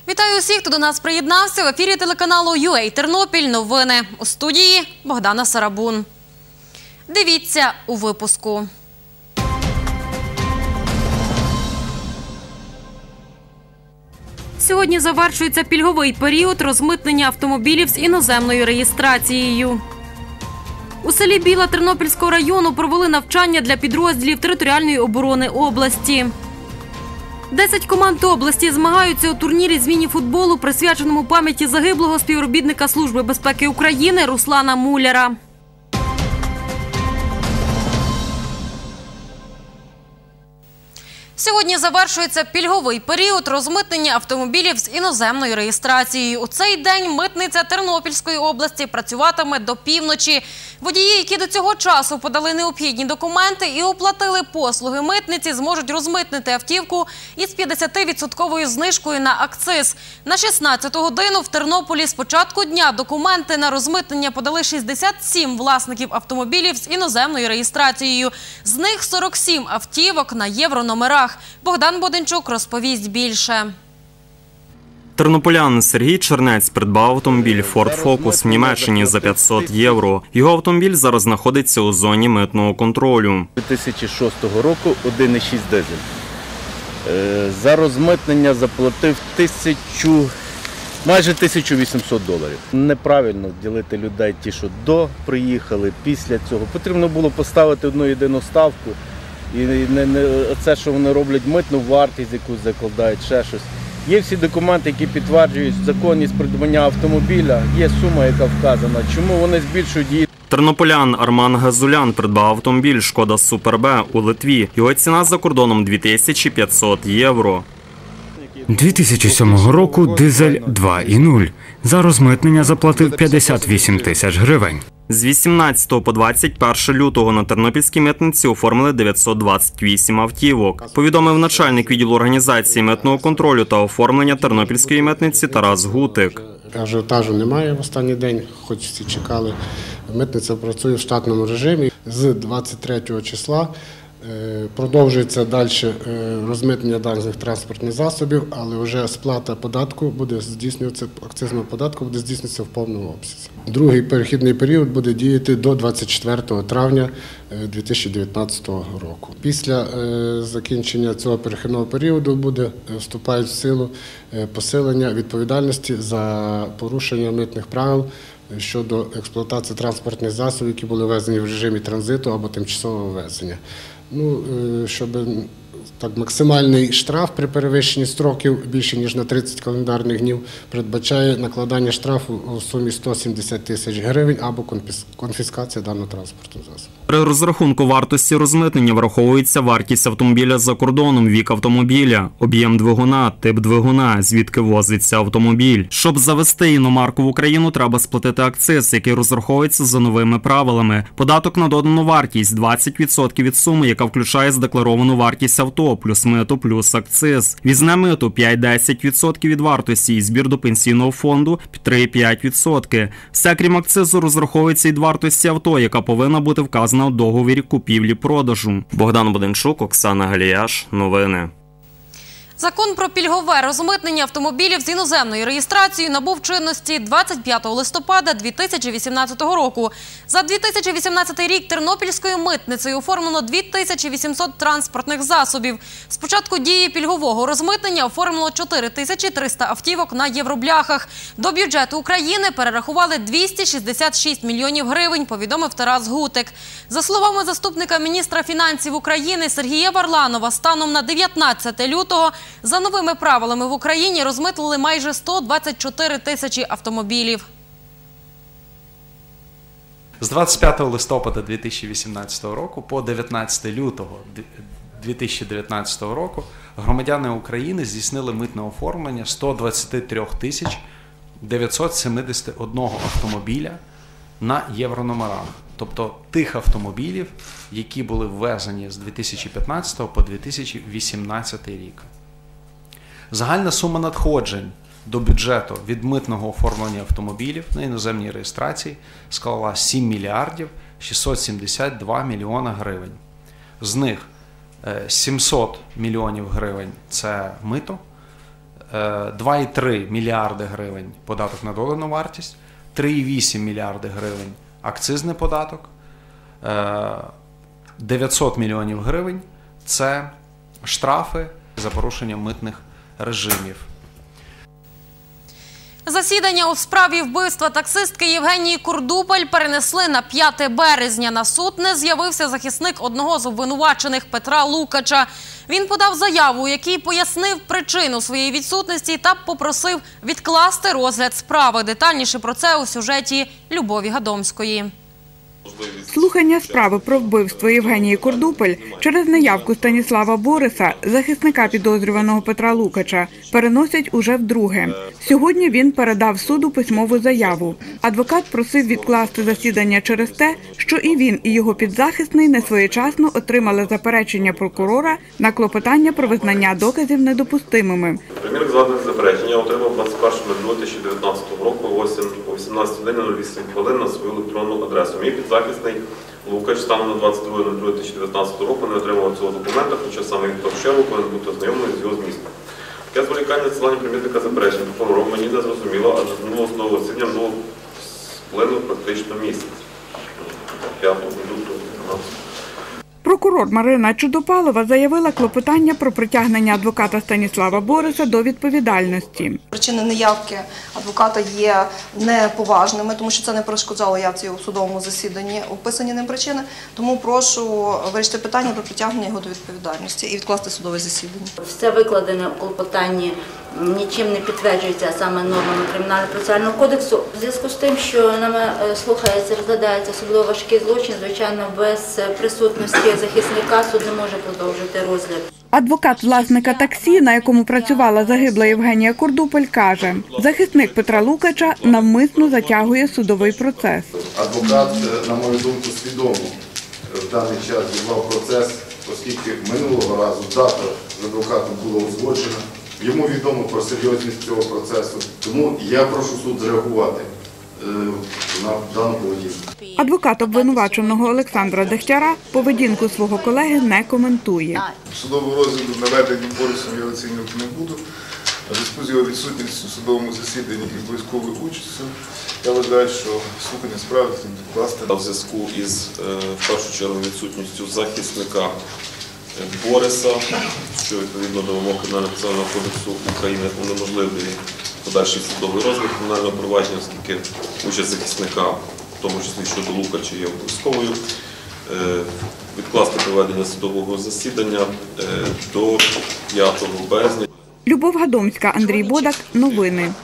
Вітаю усіх, хто до нас приєднався. В ефірі телеканалу UA Тернопіль. Новини. У студії Богдана Сарабун. Дивіться у випуску. Сьогодні завершується пільговий період розмитнення автомобілів з іноземною реєстрацією. У селі Біла Тернопільського району провели навчання для підрозділів територіальної оборони області. 10 команд області змагаються у турнірі з міні-футболу, присвяченому пам'яті загиблого співробітника Служби безпеки України Руслана Муляра. Сьогодні завершується пільговий період розмитнення автомобілів з іноземною реєстрацією. У цей день митниця Тернопільської області працюватиме до півночі. Водії, які до цього часу подали необхідні документи і оплатили послуги митниці, зможуть розмитнити автівку із 50% знижкою на акциз. На 16 годину в Тернополі з початку дня документи на розмитнення подали 67 власників автомобілів з іноземною реєстрацією. з них 47 автівок на єврономерах. Богдан Боденчук розповість більше. Тернополянин Сергій Чернець придбав автомобіль Ford Focus в Німеччині за 500 євро. Його автомобіль зараз знаходиться у зоні митного контролю. 2006 року 1,6 дизель. За розмитнення заплатив майже $1800. Неправильно ділити людей ті, що до приїхали, після цього. Потрібно було поставити одну єдину ставку. І це, що вони роблять митну вартість, яку закладають, ще щось. Є всі документи, які підтверджують законність придбання автомобіля, є сума, яка вказана. Чому вони збільшують її? Тернополян Арман Газулян придбав автомобіль «Шкода Супер Б» у Литві. Його ціна за кордоном 2500 євро. 2007 року дизель 2.0. За розмитнення заплатив 58 тисяч гривень. З 18 по 21 лютого на тернопільській митниці оформили 928 автівок. Повідомив начальник відділу організації митного контролю та оформлення тернопільської митниці Тарас Гутик. Ажіотажу немає в останній день, хоч всі чекали. Митниця працює в штатному режимі. З 23 числа продовжується далі розмитнення даних транспортних засобів, але вже сплата податку буде здійснюватися, акцизного податку буде здійснюватися в повному обсязі. Другий перехідний період буде діяти до 24 травня 2019 року. Після закінчення цього перехідного періоду вступають в силу посилення відповідальності за порушення митних правил щодо експлуатації транспортних засобів, які були ввезені в режимі транзиту або тимчасового ввезення. Щоб максимальний штраф при перевищенні строків більше ніж на 30 календарних днів передбачає накладання штрафу у сумі 170 тисяч гривень або конфіскація даного транспортного засобу. При розрахунку вартості розмитнення враховується вартість автомобіля за кордоном, вік автомобіля, об'єм двигуна, тип двигуна, звідки возиться автомобіль. Щоб завести іномарку в Україну, треба сплатити акциз, який розраховується за новими правилами. Податок на додану вартість – 20% від суми, яка включає задекларовану вартість авто, плюс мито, плюс акциз. Візне мито – 5-10% від вартості і збір до пенсійного фонду – 3,5%. Все, крім акцизу, розраховується від вартості авто, яка повинна бути вказана у договорі купівлі-продажу. Богдан Боденчук, Оксана Галіяш. Новини. Закон про пільгове розмитнення автомобілів з іноземною реєстрацією набув чинності 25 листопада 2018 року. За 2018 рік Тернопільською митницею оформлено 2800 транспортних засобів. З початку дії пільгового розмитнення оформлено 4300 автівок на євробляхах. До бюджету України перерахували 266 мільйонів гривень, повідомив Тарас Гутик. За словами заступника міністра фінансів України Сергія Варланова, станом на 19 лютого за новими правилами в Україні розмитнили майже 124 тисячі автомобілів. З 25 листопада 2018 року по 19 лютого 2019 року громадяни України здійснили митне оформлення 123 тисяч 971 автомобіля на єврономерах. Тобто тих автомобілів, які були ввезені з 2015 по 2018 рік. Загальна сума надходжень до бюджету від митного оформлення автомобілів на іноземній реєстрації склала 7 мільярдів 672 мільйона гривень. З них 700 мільйонів гривень – це мито, 2,3 мільярди гривень податок на додану вартість, 3,8 мільярди гривень акцизний податок, 900 мільйонів гривень – це штрафи за порушення митних режимів. Засідання у справі вбивства таксистки Євгенії Курдупель перенесли на 5 березня. На суд не з'явився захисник одного з обвинувачених Петра Лукача. Він подав заяву, у якій пояснив причину своєї відсутності та попросив відкласти розгляд справи. Детальніше про це у сюжеті Любові Гадомської. Слухання справи про вбивство Євгенії Курдупель через неявку Станіслава Бориса, захисника підозрюваного Петра Лукача, переносять уже вдруге. Сьогодні він передав суду письмову заяву. Адвокат просив відкласти засідання через те, що і він, і його підзахисний несвоєчасно отримали заперечення прокурора на клопотання про визнання доказів недопустимими. Примірник згаданих заперечень я отримав 21.02.2019 року о 18:08 на свою електронну адресу. Мій підзахисний Лукач станом на 22.02.2019 року не отримав цього документа, хоча саме він в першу чергу повинен бути ознайомлений з його змістом. Таке зволікання надсилання примірника заперечень прокурором мені не зрозуміло, адже з минулого судового засідання сплинув практично місяць. 5 грудня. Прокурор Марина Чудопалова заявила клопотання про притягнення адвоката Станіслава Бориса до відповідальності. Причини неявки адвоката є неповажними, тому що це не перешкоджало явці у судовому засіданні, описані ним причини. Тому прошу вирішити питання про притягнення його до відповідальності і відкласти судове засідання. Все викладене у клопотанні нічим не підтверджується, а саме нормами Кримінально-процесуального кодексу. У зв'язку з тим, що нами слухається, розглядається особливо важкий злочин, звичайно, без присутності захисника суд не може продовжити розгляд. Адвокат власника таксі, на якому працювала загибла Євгенія Курдупель, каже, захисник Петра Лукача навмисно затягує судовий процес. Адвокат, на мою думку, свідомо в даний час відбував процес, оскільки минулого разу дата з адвокатом була узгоджена. Йому відомо про серйозність цього процесу, тому я прошу суд зреагувати на дану поведінку. Адвокат обвинуваченого Олександра Дегтяра поведінку свого колеги не коментує. Судового розгляду наведення Борисом я оцінювати не буду. У зв'язку з його відсутністю у судовому засіданні і обов'язковою участю, я вважаю, що слухання справи слід відкласти. В зв'язку із, в першу чергу, відсутністю захисника Бориса, що відповідно до вимог Кримінально-процесуального кодексу України унеможливлює подальший судовий розгляд кримінального провадження, оскільки участь захисника, в тому числі щодо Лукача, є обов'язковою. Відкласти проведення судового засідання до 5 березня. Любов Гадомська, Андрій Бодак. Новини.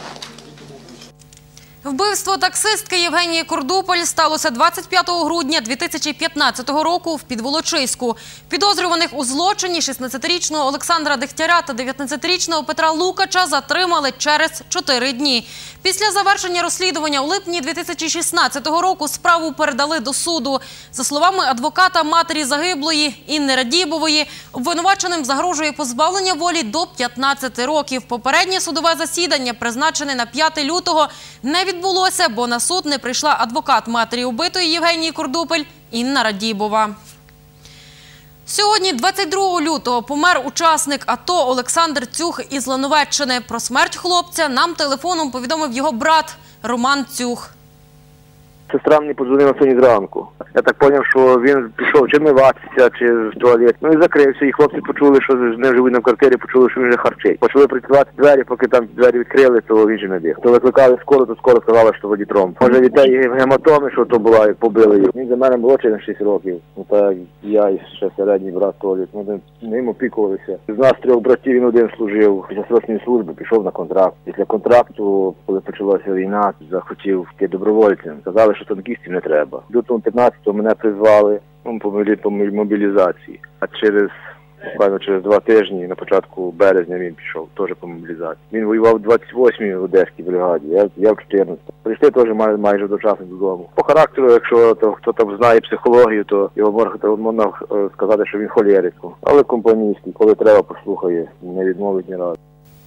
Вбивство таксистки Євгенії Курдупель сталося 25 грудня 2015 року в Підволочиську. Підозрюваних у злочині 16-річного Олександра Дегтяря та 19-річного Петра Лукача затримали через 4 дні. Після завершення розслідування у липні 2016 року справу передали до суду. За словами адвоката матері загиблої Інни Радібової, обвинуваченим загрожує позбавлення волі до 15 років. Попереднє судове засідання, призначене на 5 лютого, не відбулося, бо на суд не прийшла адвокат матері убитої Євгенії Курдупель Інна Радібова. Сьогодні, 22 лютого, помер учасник АТО Олександр Цюх із Лановеччини. Про смерть хлопця нам телефоном повідомив його брат Роман Цюх. Сестра мені подзвонила сьогодні зранку. Я так зрозумів, що він пішов чи миватися, чи в туалет. Ну і закрився, і хлопці почули, що з ним живуть на квартирі, почули, що він вже харчить. Почали працювати двері, поки там двері відкрили, то він же не біг. То викликали скору, то скоро сказали, що воді тромб. Може від тієї гематоми, що то була, як побили його. Він за мене молодший на 6 років. Ну так я і ще середній брат Толік. Ми ним опікувалися. З нас 3 братів він один служив. Після срочної служби пішов на контракт. Після контракту, коли почалася війна, захотів йти добровольцем. Сказали, що танкістів не треба. В лютому 15-го мене призвали по мобілізації. А буквально через 2 тижні, на початку березня, він пішов теж по мобілізації. Він воював в 28-й в Одеській бригаді, я в 14-й. Прийшли теж майже одночасно додому. По характеру, якщо хто там знає психологію, то його можна сказати, що він холерик. Але компанійський, коли треба, послухає, не відмовить ні разу.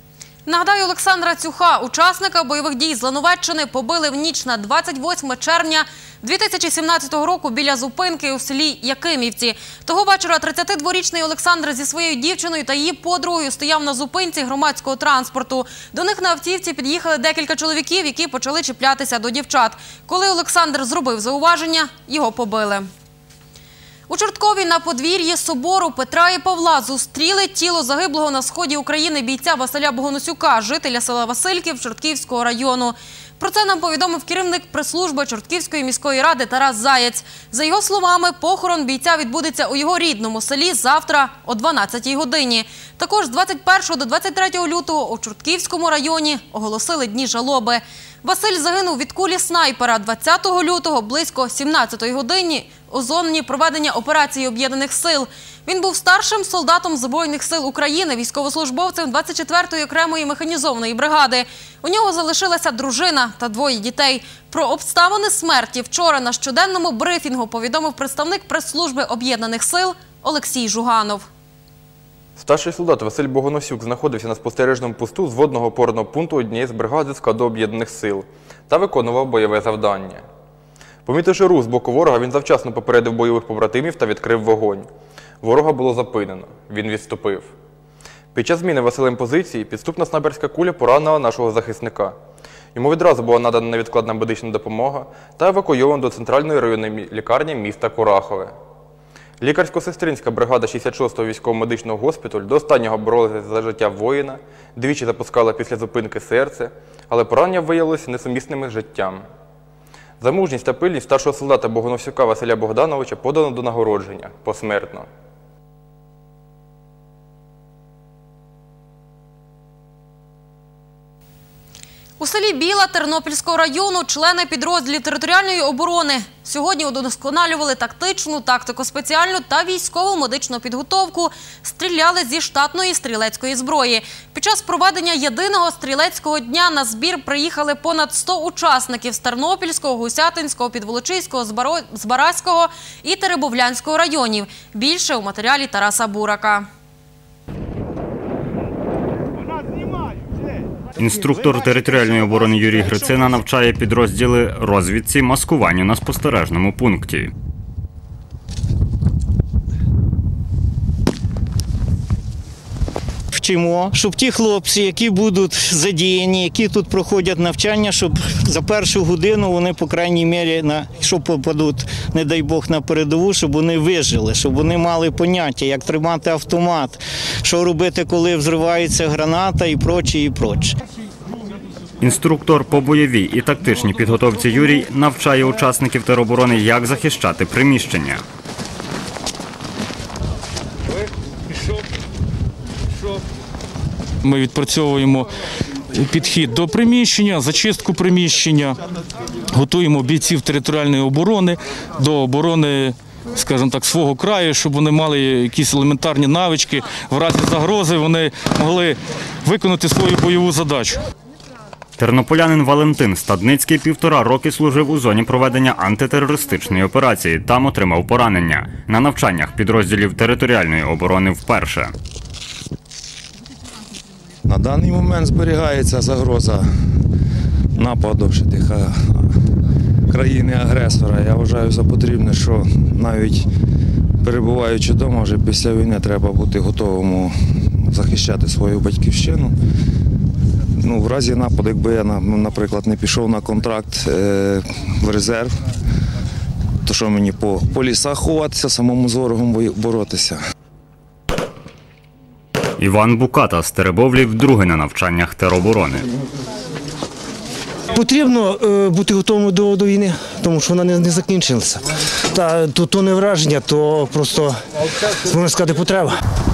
Нагадаю, Олександра Цюха, учасника бойових дій з Лановеччини, побили в ніч на 28 червня 2017 року біля зупинки у селі Якимівці. Того вечора 32-річний Олександр зі своєю дівчиною та її подругою стояв на зупинці громадського транспорту. До них на автівці під'їхали декілька чоловіків, які почали чіплятися до дівчат. Коли Олександр зробив зауваження, його побили. У Чорткові на подвір'ї собору Петра і Павла зустріли тіло загиблого на сході України бійця Василя Богоносюка, жителя села Васильків Чортківського району. Про це нам повідомив керівник прес-служби Чортківської міської ради Тарас Заєць. За його словами, похорон бійця відбудеться у його рідному селі завтра о 12-й годині. Також з 21 до 23 лютого у Чортківському районі оголосили дні жалоби. Василь загинув від кулі снайпера 20 лютого близько 17-ї годині у зоні проведення операції Об'єднаних сил. Він був старшим солдатом Збройних сил України, військовослужбовцем 24-ї окремої механізованої бригади. У нього залишилася дружина та двоє дітей. Про обставини смерті вчора на щоденному брифінгу повідомив представник прес-служби Об'єднаних сил Олексій Жуганов. Старший солдат Василь Богоносюк знаходився на спостережному посту зводного опорного пункту однієї з бригад складу Об'єднаних сил та виконував бойове завдання. Помітивши рух з боку ворога, він завчасно попередив бойових побратимів та відкрив вогонь. Ворога було зупинено. Він відступив. Під час зміни Василем позиції підступна снайперська куля поранила нашого захисника. Йому відразу була надана невідкладна медична допомога та евакуйовано до центральної районної лікарні міста Курахове. Лікарсько-сестринська бригада 66-го військово-медичного госпіталю до останнього боролася за життя воїна, двічі запускала після зупинки серце, але поранення виявилися несумісними з життям. За мужність та пильність старшого солдата Богоносюка Василя Богдановича подано до нагородження посмертно. У селі Біла Тернопільського району члени підрозділів територіальної оборони сьогодні удосконалювали тактичну, тактико-спеціальну та військову медичну підготовку, стріляли зі штатної стрілецької зброї. Під час проведення єдиного стрілецького дня на збір приїхали понад 100 учасників з Тернопільського, Гусятинського, Підволочиського, Збаразького і Теребовлянського районів. Більше у матеріалі Тараса Бурака. Інструктор територіальної оборони Юрій Грицина навчає підрозділи розвідці, маскуванню на спостережному пункті. Вчимо, щоб ті хлопці, які будуть задіяні, які тут проходять навчання, щоб за першу годину вони, по крайній мірі, якщо попадуть, не дай Бог, на передову, щоб вони вижили, щоб вони мали поняття, як тримати автомат, що робити, коли взривається граната і проче, і проче. Інструктор по бойовій і тактичній підготовці Юрій навчає учасників тероборони, як захищати приміщення. Ми відпрацьовуємо підхід до приміщення, зачистку приміщення, готуємо бійців територіальної оборони до оборони, скажімо так, свого краю, щоб вони мали якісь елементарні навички, в разі загрози вони могли виконати свою бойову задачу. Тернополянин Валентин Стадницький 1,5 роки служив у зоні проведення антитерористичної операції. Там отримав поранення. На навчаннях підрозділів територіальної оборони вперше. На даний момент зберігається загроза нападу країни-агресора. Я вважаю за потрібне, що навіть перебуваючи вдома, вже після війни треба бути готовим захищати свою батьківщину. В разі нападу, якби я, наприклад, не пішов на контракт в резерв, то що мені по лісах ховатися, самому з ворогом боротися. Іван Буката з Теребовлі вдруге на навчаннях тероборони. Потрібно бути готовим до війни, тому що вона не закінчилася. То не враження, то просто, можна сказати, потреба.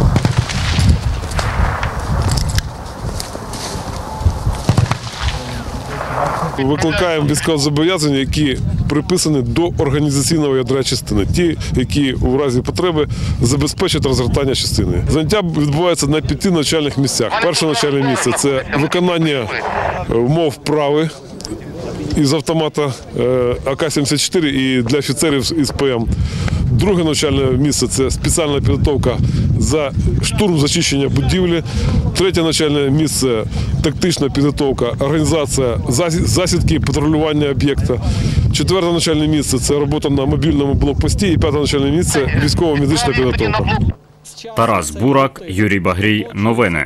Викликаємо військовозобов'язані, які приписані до організаційного ядра частини. Ті, які у разі потреби забезпечать розгортання частини. Заняття відбувається на 5 навчальних місцях. Перше навчальне місце – це виконання умов вправи із автомата АК-74 і для офіцерів із ПМ. Друге навчальне місце – це спеціальна підготовка за штурм зачищення будівлі. Третє навчальне місце – тактична підготовка, організація засідки, патрулювання об'єкта. Четверте навчальне місце – це робота на мобільному блокпості. І п'яте навчальне місце – військово-медична підготовка. Тарас Бурак, Юрій Багрій. Новини.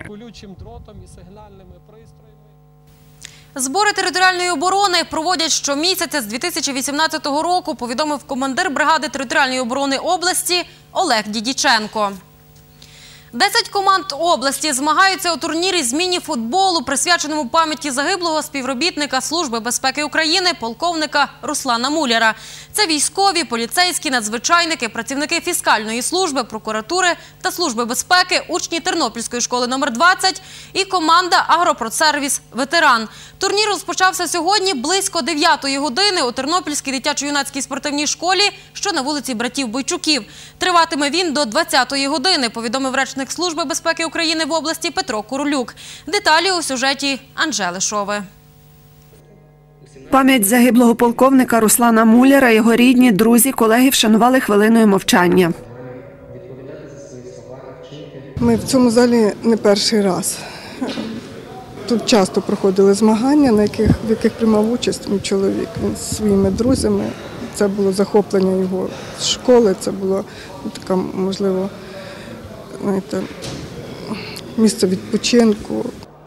Збори територіальної оборони проводять щомісяця з 2018 року, повідомив командир бригади територіальної оборони області Олег Дідіченко. 10 команд області змагаються у турнірі з міні-футболу, присвяченому пам'яті загиблого співробітника Служби безпеки України полковника Руслана Муляра. Це військові, поліцейські, надзвичайники, працівники фіскальної служби, прокуратури та Служби безпеки, учні Тернопільської школи номер 20 і команда «Агропродсервіс Ветеран». Турнір розпочався сьогодні близько 9-ї години у Тернопільській дитячо-юнацькій спортивній школі, що на вулиці Братів Бойчуків. Триватиме він до 20-ї години, повідомив речник Служби безпеки України в області Петро Курулюк. Деталі у сюжеті Анжели Шови. Пам'ять загиблого полковника Руслана Муляра його рідні, друзі, колеги вшанували хвилиною мовчання. Ми в цьому залі не перший раз. Тут часто проходили змагання, в яких приймав участь мій чоловік. Він зі своїми друзями. Це було захоплення його з школи, це було таке, можливо, місце відпочинку.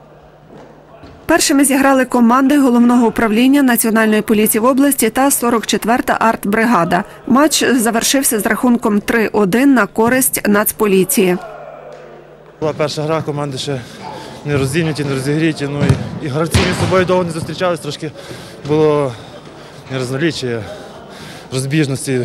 Першими зіграли команди Головного управління Національної поліції в області та 44-та артбригада. Матч завершився з рахунком 3-1 на користь Нацполіції. Була перша гра, команди ще не роздільняті, не розігріті. І гравці між собою довго не зустрічались, трошки було нерозліччя, розбіжності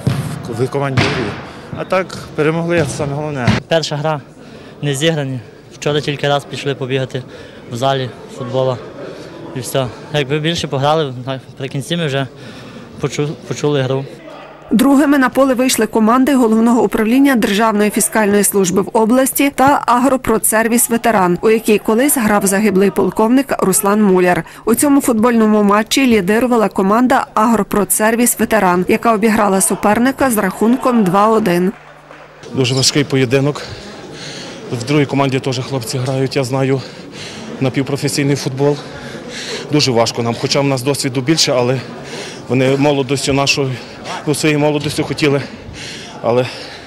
в команді грі. А так перемогли, це саме головне. Перша гра не зіграні. Вчора тільки раз пішли побігати в залі футболу і все. Якби більше пограли, наприкінці ми вже почули гру. Другими на поле вийшли команди Головного управління Державної фіскальної служби в області та «Агропродсервіс Ветеран», у якій колись грав загиблий полковник Руслан Муляр. У цьому футбольному матчі лідирувала команда «Агропродсервіс Ветеран», яка обіграла суперника з рахунком 2-1. Дуже важкий поєдинок. В другій команді теж хлопці грають, я знаю, напівпрофесійний футбол. Дуже важко нам, хоча в нас досвіду більше, але вони молодостю нашою, своєю молодостю хотіли, але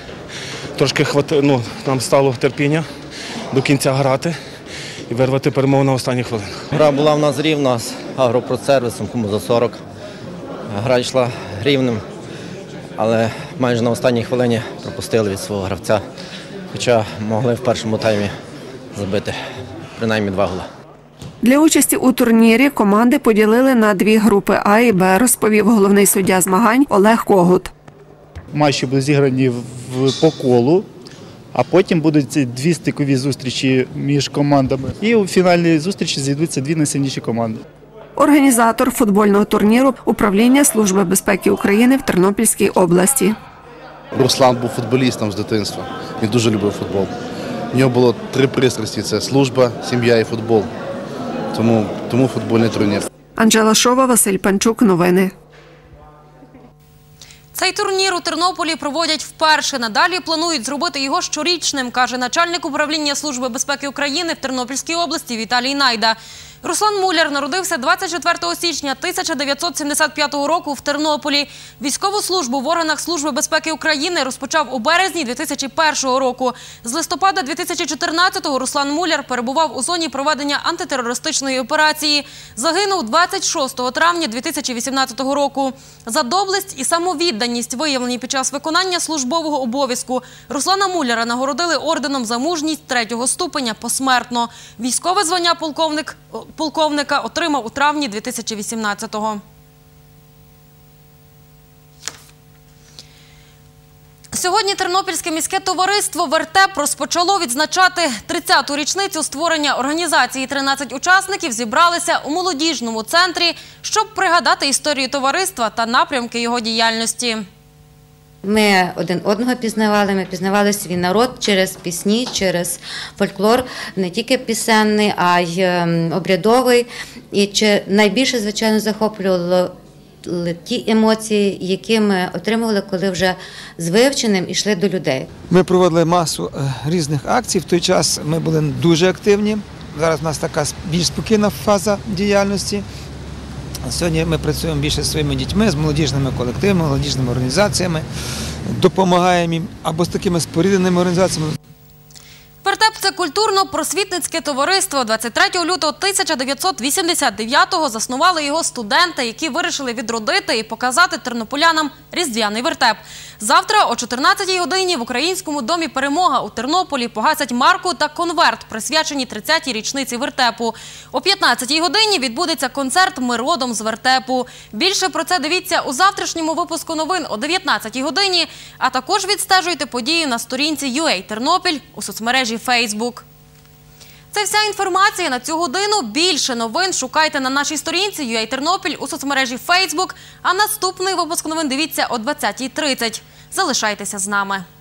трошки нам стало терпіння до кінця грати і вирвати перемогу на останній хвилину. Гра була в нас рівна з агропродсервісом, кому за 40. Гра йшла рівним, але майже на останній хвилині пропустили від свого гравця, хоча могли в першому таймі забити принаймні 2 голи. Для участі у турнірі команди поділили на 2 групи А і Б, розповів головний суддя змагань Олег Когут. Матчі будуть зіграні по колу, а потім будуть 2 стикові зустрічі між командами. І у фінальній зустрічі зійдуться 2 найсильніші команди. Організатор футбольного турніру – Управління Служби безпеки України в Тернопільській області. Руслан був футболістом з дитинства. Він дуже любив футбол. У нього було 3 пристрасті – це служба, сім'я і футбол. Тому футбольний турнір. Анжела Шова, Василь Панчук. Новини. Цей турнір у Тернополі проводять вперше. Надалі планують зробити його щорічним, каже начальник управління Служби безпеки України в Тернопільській області Віталій Найда. Руслан Муляр народився 24 січня 1975 року в Тернополі. Військову службу в органах Служби безпеки України розпочав у березні 2001 року. З листопада 2014-го Руслан Муляр перебував у зоні проведення антитерористичної операції. Загинув 26 травня 2018 року. За доблесть і самовідданість, виявлені під час виконання службового обов'язку, Руслана Муляра нагородили орденом за мужність 3-го ступеня посмертно. Військове звання полковника отримав у травні 2018-го. Сьогодні Тернопільське міське товариство «Вертеп» розпочало відзначати 30-ту річницю створення організації. 13 учасників зібралися у молодіжному центрі, щоб пригадати історію товариства та напрямки його діяльності. Ми один одного пізнавали, ми пізнавали свій народ через пісні, через фольклор, не тільки пісенний, а й обрядовий. І найбільше, звичайно, захоплювало ті емоції, які ми отримували, коли вже з вивченим йшли до людей. Ми проводили масу різних акцій. В той час ми були дуже активні. Зараз у нас така більш спокійна фаза діяльності. Сьогодні ми працюємо більше зі своїми дітьми, з молодіжними колективами, молодіжними організаціями, допомагаємо їм або з такими спорідненими організаціями. Вертеп – це культурно-просвітницьке товариство. 23 лютого 1989-го заснували його студенти, які вирішили відродити і показати тернополянам різдвяний вертеп. Завтра о 14-й годині в Українському домі «Перемога» у Тернополі погасять марку та конверт, присвячені 30-й річниці вертепу. О 15-й годині відбудеться концерт «Ми родом з вертепу». Більше про це дивіться у завтрашньому випуску новин о 19-й годині, а також відстежуйте події на сторінці UA Тернопіль у соцмережі Facebook. Це вся інформація на цю годину. Більше новин шукайте на нашій сторінці UA Тернопіль у соцмережі Facebook, а наступний випуск новин дивіться о 20:30. Залишайтеся з нами.